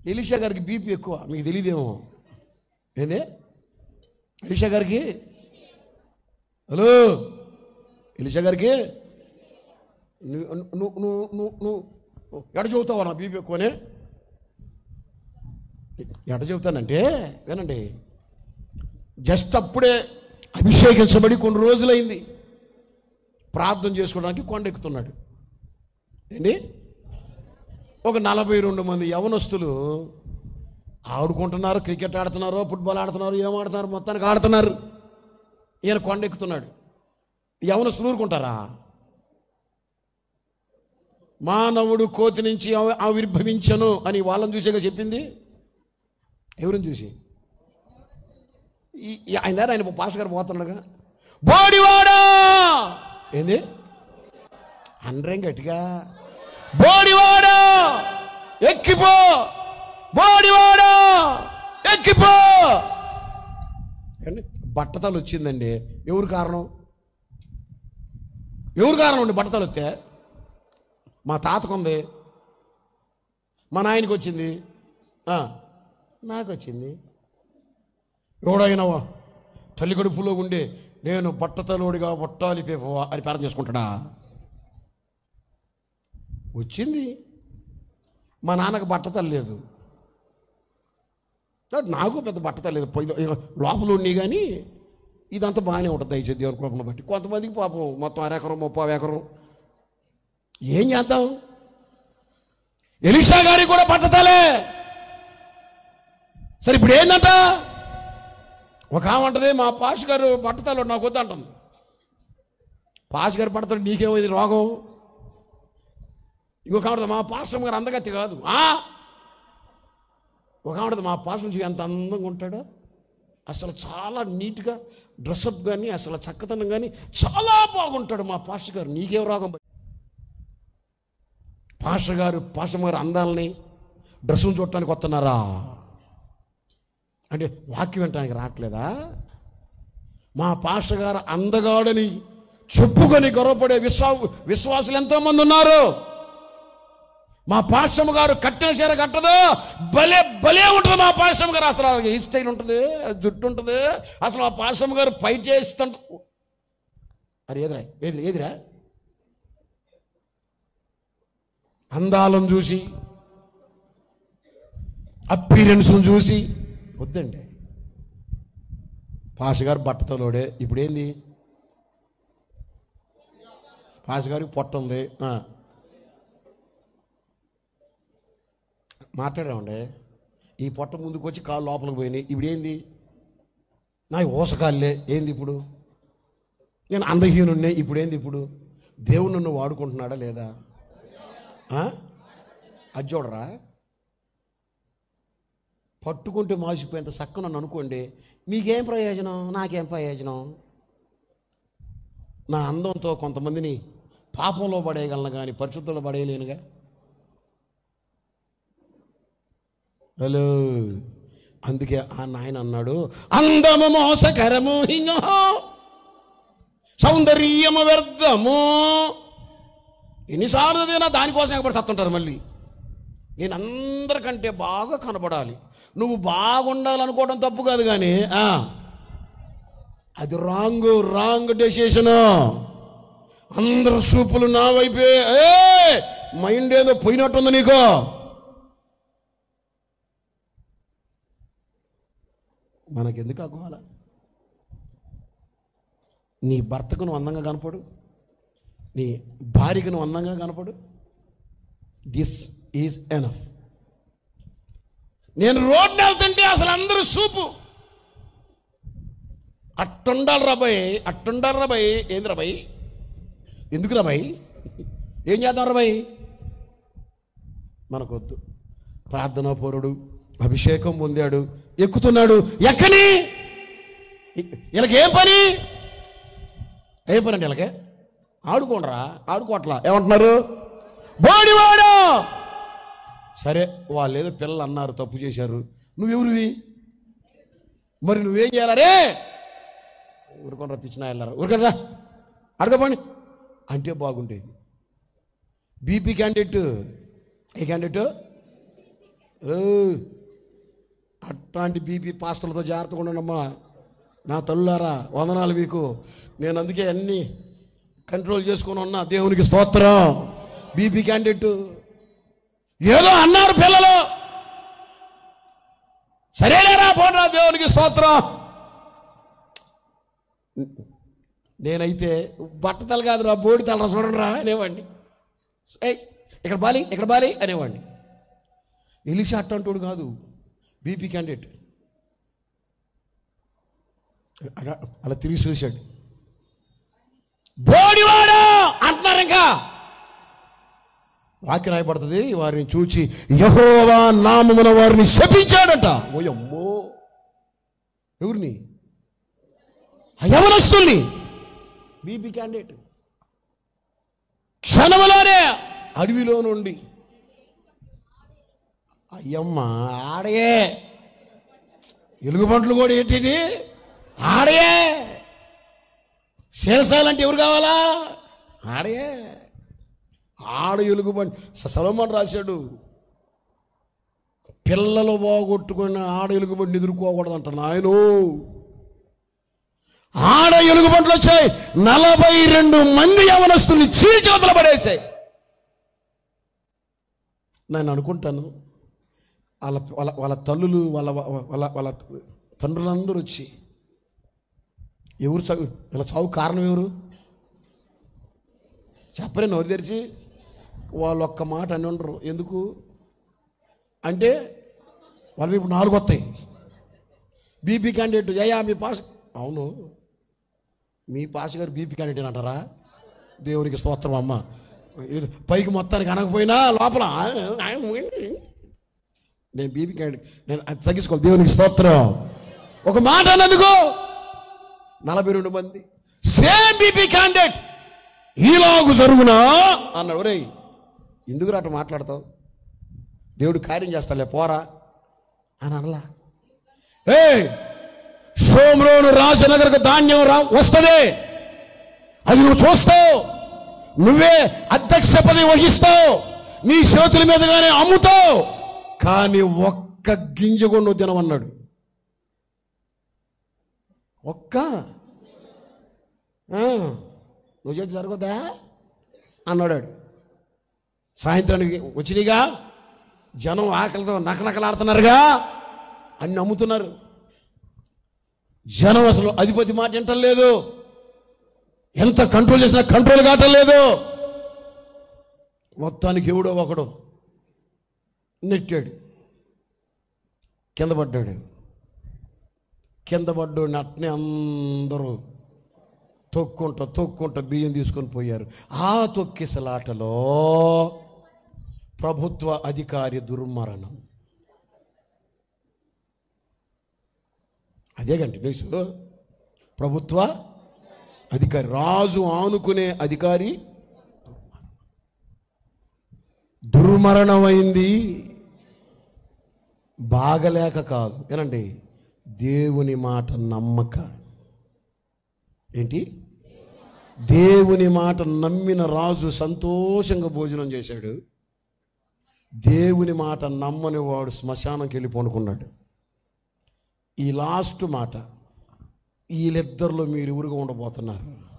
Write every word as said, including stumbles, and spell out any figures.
Elisha గారికి BP ఎక్కువ, మీకు తెలియదేమో. ఏంది ఎలీషా గారికి? హలో, ఎలీషా గారికి నువ్వు నువ్వు నువ్వు నువ్వు నువ్వు ఎడ చెబుతావా నా బీపీ ఎక్కువనే? ఎడ చెబుతానంటే వినండి, జస్ట్ అప్పుడే అభిషేకించబడి కొన్ని రోజులైంది, ప్రార్థన చేసుకోవడానికి కొండెక్కుతున్నాడు. ఏంటి, ఒక నలభై రెండు మంది యవనస్తులు ఆడుకుంటున్నారు, క్రికెట్ ఆడుతున్నారు, ఫుట్బాల్ ఆడుతున్నారు, ఏం ఆడుతున్నారు, మొత్తానికి ఆడుతున్నారు. ఈయన కొండెక్కుతున్నాడు. యవనస్తులు ఊరుకుంటారా? మానవుడు కోతి నుంచి ఆవిర్భవించను అని వాళ్ళని చూసేగా చెప్పింది. ఎవరిని చూసి? ఆయన దగ్గర ఆయన పాస్ గారు పోతున్నాడుగా, బోడివాడా ఏంది అనరేం గట్టిగా, బోడివాడా ఎక్కిపో, బోడివాడా ఎక్కిపో. బట్టతలు వచ్చిందండి. ఎవరు కారణం? ఎవరు కారణం అండి బట్టతలు వస్తే? మా తాతకు ఉంది, మా నాయనకి వచ్చింది, నాకు వచ్చింది. ఎవడైనా తల్లి కడుపులో ఉండే నేను బట్టతలోడిగా బొట్టాలి పేపవా అని ప్రార్థన చేసుకుంటాడా? వచ్చింది. మా నాన్నకు బట్టతలు లేదు, నాకు పెద్ద బట్టతలు లేదు, లోపల ఉండి. కానీ ఇదంతా బాగానే ఉంటుంది దయచేసి దేవుని కృపను బట్టి. కొంతమందికి పాపం మొత్తం అరెకరం ముప్పై ఎకరం. ఏం చేద్దాం? ఎలీషా గారికి కూడా బట్టతలే. సరే ఇప్పుడు ఏందంట? ఒక ఆమె అంటది, మా పాష్ గారు బట్టతలు నాకు వద్దు అంటుంది. పాష్ గారు బట్టతలు నీకేమైంది రోగం? ఇంకొక ఆవిడ, మా పాశ్రం గారు అందగత్తి కాదు. ఒక ఆవిడ, మా పాశ్రం నుంచి ఎంత అందంగా ఉంటాడో, అసలు చాలా నీట్గా డ్రెస్అప్ కానీ అసలు చక్కదనం కానీ చాలా బాగుంటాడు మా పాస్టర్ గారు, నీకేం రోగం? పాస్టర్ గారు పాస్టర్ గారు అందాలని డ్రెస్సులు చూడటానికి వస్తున్నారా అంటే వాక్యం వినటానికి రావట్లేదా? మా పాస్టర్ గారు అందగాడని చెప్పుకొని గొడవపడే విశ్వా విశ్వాసులు ఎంతోమంది ఉన్నారు. మా పాస్టర్ గారు కట్టిన చీర కట్టదు, భలే భలే ఉంటుంది మా పాస్టర్ గారు. అసలు హెయిర్ స్టైల్ ఉంటుంది, జుట్టు ఉంటుంది, అసలు మా పాస్టర్ గారు ఫైట్ చేస్తుంట. అరే ఏదిరా ఏది ఏదిరా అందాలను చూసి అపీరెన్స్ను చూసి వద్దండి. పాస్ గారు బట్టతలోడే. ఇప్పుడు ఏంది? పాస్ గారికి పొట్ట ఉంది, మాట్లాడామండి. ఈ పొట్ట ముందుకు వచ్చి కాళ్ళు లోపలికి పోయినాయి. ఇప్పుడు ఏంది? నా ఓసకాళ్ళే. ఏంది ఇప్పుడు? నేను అందహీనున్నే. ఇప్పుడు ఏంది? ఇప్పుడు దేవుడు నన్ను వాడుకుంటున్నాడా లేదా? అది చూడరా, పట్టుకుంటే మాసిపోయేంత చక్క నన్ను అనుకోండి, మీకేం ప్రయోజనం, నాకేం ప్రయోజనం? నా అందంతో కొంతమందిని పాపంలో పడేయగలను కానీ పరిశుద్ధంలో పడేయలేనుగా. హలో, అందుకే ఆ నాయన అన్నాడు, అందము మోసకరము, సౌందర్యము వ్యర్థము. ఎన్నిసార్లు చదివినా దానికోసం ఎక్కడ సత్తుంటారు. మళ్ళీ నేను అందరికంటే బాగా కనబడాలి, నువ్వు బాగుండాలనుకోవడం తప్పు కాదు, కానీ అది రాంగ్ రాంగ్ డెసిషన్. అందరు సూపులు నా వైపే, ఏ మైండ్ ఏదో పోయినట్టుంది నీకు. మనకెందుకు అగోవాల? నీ భర్తకు నువ్వు అందంగా కనపడు, నీ భార్యకు నువ్వు అందంగా కనపడు. This is enough. నేను రోడ్ని వెళ్తుంటే అసలు అందరూ సూపు అట్టుండాలి రాబాయ్, అట్టుండాలి రాబాయ్. ఏంది రాబాయ్? ఎందుకు రాబాయ్? ఏం చేద్దాం రాబాయ్? మనకొద్దు. ప్రార్థనా పౌరుడు, అభిషేకం పొందాడు, ఎక్కుతున్నాడు. ఎక్కని వీళ్ళకి ఏం పని? ఏం పని అండి వీళ్ళకే? ఆడుకోండిరా. ఆడుకోవట్లా. ఏమంటున్నారు? బోడివాడు. సరే, వాళ్ళు ఏదో పిల్లలు అన్నారు, తప్పు చేశారు, నువ్వెవరివి? మరి నువ్వేం చేయాలరే? ఊరుకొని రప్పించినా వెళ్ళారా? ఊరుకరా అడగపోండి అంటే బాగుండేది. బీపీ క్యాండిడేట్, ఏ క్యాండిడేట్? అట్లాంటి బీపీ పాస్టర్లతో జాగ్రత్తగా ఉండనమ్మా నా తల్లులారా. వందనాలు మీకు. నేను అందుకే అన్నీ కంట్రోల్ చేసుకొని ఉన్నా. దేవునికి స్తోత్రం. బీపీ క్యాండిడేట్ ఏదో అన్నారు పిల్లలు, సరేలేరా పోరా, దేవునికి స్తోత్రం. నేనైతే బట్టతలు కాదురా, బోడి తలరా చూడరా అనేవాడిని. ఏ ఇక్కడ బాలి ఇక్కడ బాలి అనేవాడిని. ఎలిషా అట్టంటోడు కాదు, బీపీ క్యాండిడేట్. అలా అలా తిరిగి చూశాడు. బోడివాడు అంటున్నారు. ఇంకా వాక్యం రాయబడుతుంది, వారిని చూచి యెహోవా నామమున వారిని శపించాడట. ఓయమ్మో, ఎవరిని? యవనస్తుల్ని. బీపీ క్యాండిడేట్ క్షణములోనే అడవిలో నుండి అయ్యమ్మ ఆడయే ఎలుగుబంట్లు కూడా ఏంటి ఆడయే. శేషాలంటే ఎవరు కావాలా? ఆడయే. ఆడ ఎలుగుబంటి. సొలొమోను రాశాడు, పిల్లలు బాగొట్టుకున్న ఆడ ఎలుగుబంటిని ఎదుర్కోకూడదంట నాయనో. ఆడ ఎలుగుబంట్లు వచ్చాయి, నలభై రెండు మంది యవనస్తుల్ని చీల్చేతులు పడేసాయి. నేను అనుకుంటాను వాళ్ళ వాళ్ళ వాళ్ళ తల్లులు వాళ్ళ వాళ్ళ వాళ్ళ తండ్రులందరూ వచ్చి ఎవరు చావు, ఇలా చావు కారణం ఎవరు చెప్పరే నోరు తెరిచి. వాళ్ళు ఒక్క మాట అని ఉండరు. ఎందుకు అంటే వాళ్ళు ఇప్పుడు నాలుగు వస్తాయి. బీపీ క్యాండిడేట్ అయ్యా మీ పాస్. అవును, మీ పాస్ గారు బీపీ క్యాండిడేట్ అంటారా? దేవునికి స్తోత్రం అమ్మ. పైకి మొత్తానికి అనకపోయినా లోపల నేను బీపీ క్యాండిడేట్, నేను అది తగ్గించుకోవాలి. దేవునికి స్తోత్రం. ఒక మాట అన్నందుకు నలభై రెండు మంది సేమ్ బీపీ క్యాండిడేట్ ఈలాగు జరుగునా అన్నాడు. ఒరేయ్ ఎందుకు అట్లా మాట్లాడతావు, దేవుడు కార్యం చేస్తాలే పోరా అని అనలా. ఏ షోమ్రోను రాజనగరకు ధాన్యం రా వస్తుంది, అది నువ్వు చూస్తావు, నువ్వే అధ్యక్ష పదవి వహిస్తావు, నీ చేతుల మీదగానే అమ్ముతావు, కానీ ఒక్క గింజ కూడా నువ్వు తినమన్నాడు. ఒక్క నువ్వు చేతి జరగదా అన్నాడు. సాయంత్రానికి వచ్చినాయిగా జనం ఆకలితో నకనకలాడుతున్నారుగా, అన్ని అమ్ముతున్నారు. జనం అసలు అధిపతి మాట వింటలేదు, ఎంత కంట్రోల్ చేసినా కంట్రోల్ కావటలేదు. మొత్తానికి ఎవడో ఒకడు నెట్టాడు, కింద పడ్డాడు. కింద పడ్డాడు అట్నే అందరూ తొక్కుంటా తొక్కుంటా బియ్యం తీసుకొని పోయారు. ఆ తొక్కిసలాటలో ప్రభుత్వ అధికారి దుర్మరణం. అదే కండి న్యూస్. ప్రభుత్వ అధికారి, రాజు ఆనుకునే అధికారి దుర్మరణమైంది. బాగలేక కాదు, ఏనండి, దేవుని మాట నమ్మక. ఏంటి? దేవుని మాట నమ్మిన రాజు సంతోషంగా భోజనం చేశాడు. దేవుని మాట నమ్మని వాడు శ్మశానంకి వెళ్ళి పడుకున్నాడు. ఈ లాస్ట్ మాట, వీళ్ళిద్దరిలో మీరు ఎవరుగా ఉండబోతున్నారు?